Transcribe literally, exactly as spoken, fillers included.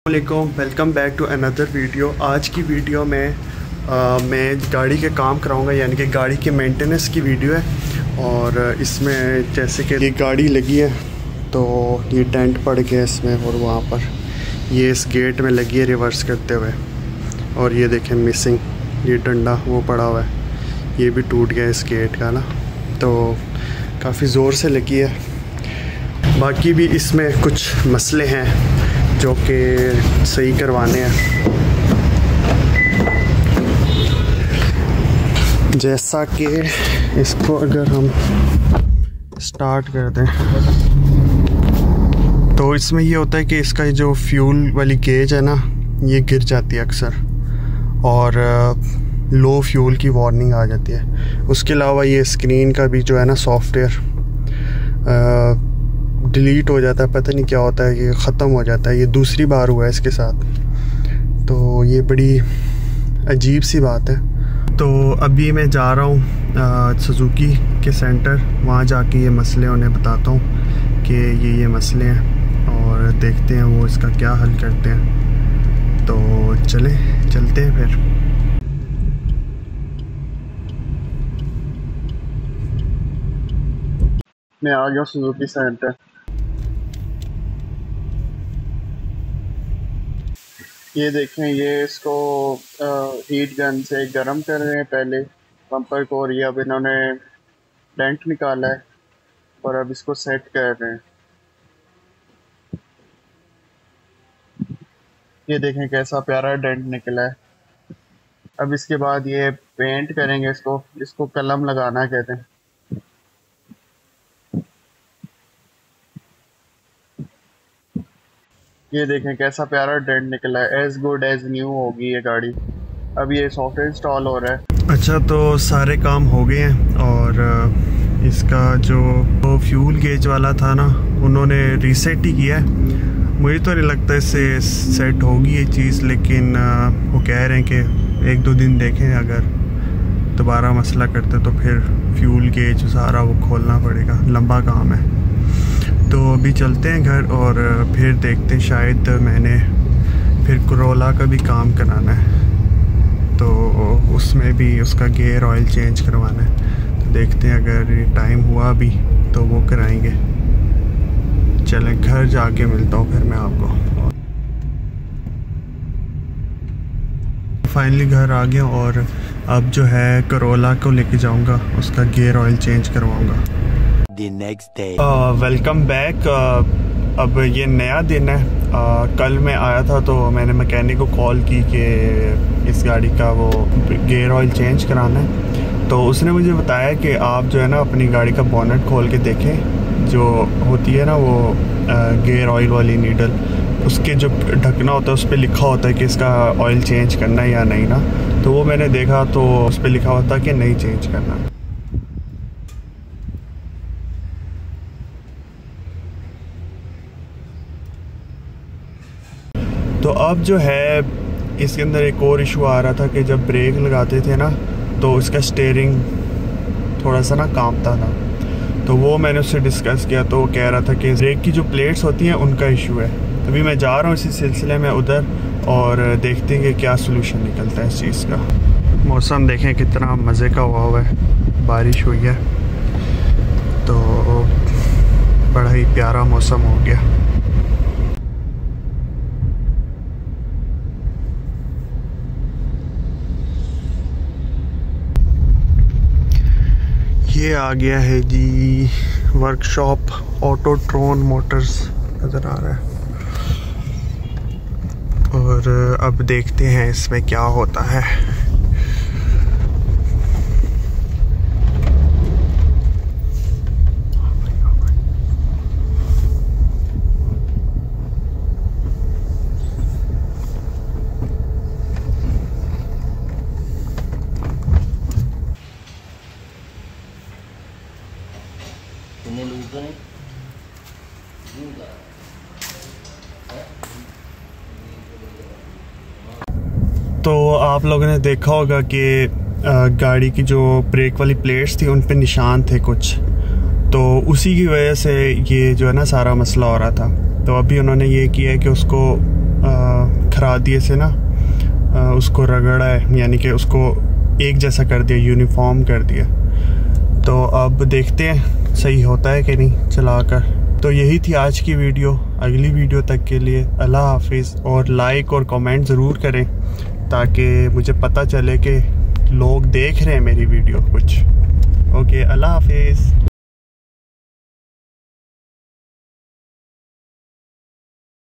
वालेकुम, welcome back to another video. आज की वीडियो में आ, मैं गाड़ी के काम कराऊंगा, यानी कि गाड़ी के मेंटेनेंस की वीडियो है। और इसमें जैसे कि ये गाड़ी लगी है तो ये डेंट पड़ गया इसमें, और वहाँ पर ये इस गेट में लगी है रिवर्स करते हुए। और ये देखें मिसिंग, ये डंडा वो पड़ा हुआ है, ये भी टूट गया इस गेट का ना, तो काफ़ी ज़ोर से लगी है। बाकी भी इसमें कुछ मसले हैं जो कि सही करवाने हैं, जैसा कि इसको अगर हम स्टार्ट कर दें तो इसमें ये होता है कि इसका जो फ्यूल वाली गेज है ना, ये गिर जाती है अक्सर, और लो फ्यूल की वार्निंग आ जाती है। उसके अलावा ये स्क्रीन का भी जो है ना सॉफ्टवेयर डिलीट हो जाता है, पता नहीं क्या होता है, ये ख़त्म हो जाता है। ये दूसरी बार हुआ है इसके साथ, तो ये बड़ी अजीब सी बात है। तो अभी मैं जा रहा हूँ सुजुकी के सेंटर, वहाँ जाके ये मसले उन्हें बताता हूँ कि ये ये मसले हैं, और देखते हैं वो इसका क्या हल करते हैं। तो चलें चलते हैं फिर। मैं आ गया सुजुकी सेंटर। ये देखें, ये इसको हीट गन से गर्म कर रहे हैं पहले बम्पर को, और ये अब इन्होंने डेंट निकाला है और अब इसको सेट कर रहे हैं। ये देखें कैसा प्यारा डेंट निकला है। अब इसके बाद ये पेंट करेंगे इसको, इसको कलम लगाना कहते हैं। ये देखें कैसा प्यारा डेंट निकला है, एज गुड एज न्यू होगी ये गाड़ी। अब ये सॉफ्टवेयर इंस्टॉल हो रहा है। अच्छा, तो सारे काम हो गए हैं, और इसका जो फ्यूल गेज वाला था ना, उन्होंने रीसेट ही किया है। मुझे तो नहीं लगता इससे सेट होगी ये चीज़, लेकिन वो कह रहे हैं कि एक दो दिन देखें, अगर दोबारा मसला करते तो फिर फ्यूल गेज सारा वो खोलना पड़ेगा, लंबा काम है। तो अभी चलते हैं घर और फिर देखते हैं, शायद मैंने फिर कोरोला का भी काम कराना है, तो उसमें भी उसका गियर ऑयल चेंज करवाना है। तो देखते हैं, अगर टाइम हुआ भी तो वो कराएंगे। चलें घर जाके मिलता हूँ फिर मैं आपको। फाइनली घर आ गया, और अब जो है कोरोला को लेके जाऊँगा, उसका गियर ऑयल चेंज करवाऊँगा। Welcome back. अब ये नया दिन है। uh, कल मैं आया था तो मैंने मैकेनिक को कॉल की कि इस गाड़ी का वो गियर ऑयल चेंज कराना है। तो उसने मुझे बताया कि आप जो है ना अपनी गाड़ी का बोनेट खोल के देखें, जो होती है ना वो गियर ऑयल वाली नीडल, उसके जो ढकना होता है उस पर लिखा होता है कि इसका ऑयल चेंज करना है या नहीं ना। तो वो मैंने देखा तो उस पर लिखा होता है कि नहीं चेंज करना। तो अब जो है इसके अंदर एक और इशू आ रहा था कि जब ब्रेक लगाते थे ना तो इसका स्टीयरिंग थोड़ा सा ना कांपता था। तो वो मैंने उससे डिस्कस किया, तो वो कह रहा था कि ब्रेक की जो प्लेट्स होती हैं उनका इशू है। अभी मैं जा रहा हूँ इसी सिलसिले में उधर, और देखते हैं कि क्या सलूशन निकलता है इस चीज़ का। मौसम देखें कितना मज़े का हुआ हुआ है, बारिश हुई है तो बड़ा ही प्यारा मौसम हो गया। ये आ गया है जी वर्कशॉप, ऑटोट्रॉन मोटर्स नज़र आ रहा है, और अब देखते हैं इसमें क्या होता है। तो आप लोगों ने देखा होगा कि गाड़ी की जो ब्रेक वाली प्लेट्स थी उन पे निशान थे कुछ, तो उसी की वजह से ये जो है ना सारा मसला हो रहा था। तो अभी उन्होंने ये किया है कि उसको खरादिए से ना आ, उसको रगड़ा है, यानी कि उसको एक जैसा कर दिया, यूनिफॉर्म कर दिया। तो अब देखते हैं सही होता है कि नहीं चलाकर। तो यही थी आज की वीडियो। अगली वीडियो तक के लिए अल्लाह हाफिज़, और लाइक और कमेंट ज़रूर करें ताकि मुझे पता चले कि लोग देख रहे हैं मेरी वीडियो कुछ। ओके, अल्लाह हाफिज़।